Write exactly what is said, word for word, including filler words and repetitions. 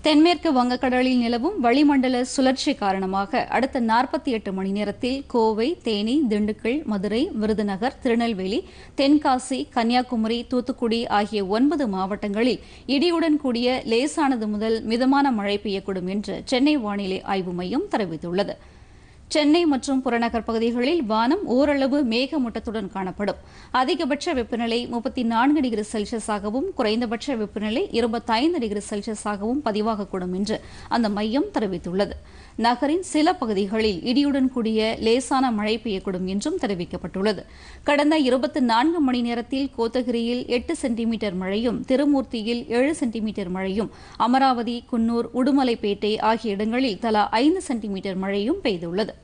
தென்மேற்கு வங்கக்கடலில் நிலவும் வளிமண்டல சுழற்சி காரணமாக அடுத்த நாற்பத்தி எட்டு மணி நேரத்தில் கோவை, தேனி, திண்டுக்கல், மதுரை, விருதுநகர், திருநெல்வேலி, தென்காசி, கன்னியாகுமரி, தூத்துக்குடி ஆகிய ஒன்பது மாவட்டங்களில் இடியுடன் கூடிய லேசானது முதல் மிதமான மழை பெய்யக்கூடும் என்று சென்னை வானிலை ஆய்வு மையம் தெரிவித்துள்ளது. சென்னை மற்றும் புறநகர் பகுதிகளில் வானம் ஓரளவு மேகமூட்டத்துடன் காணப்படும். அதிகபட்ச வெப்பநிலை முப்பத்தி நான்கு டிகிரி செல்சியஸாகவும் குறைந்தபட்ச வெப்பநிலை இருபத்தைந்து டிகிரி செல்சியஸாகவும் பதிவாகக்கூடும் என்று அந்த மையம் தெரிவித்துள்ளது. நகரின் சில பகுதிகளில் இடியுடன் கூடிய லேசான மழை பெய்யக்கூடும் என்றும் தெரிவிக்கப்பட்டுள்ளது. கடந்த இருபத்தி நான்கு மணி நேரத்தில் கோத்தகிரியில் எட்டு சென்டிமீட்டர் மழையும், திருமூர்த்தியில் ஏழு சென்டிமீட்டர் மழையும், அமராவதி, குன்னூர், உடுமலைப்பேட்டை ஆகிய இடங்களில் தலா ஐந்து சென்டிமீட்டர் மழையும் பெய்துள்ளது.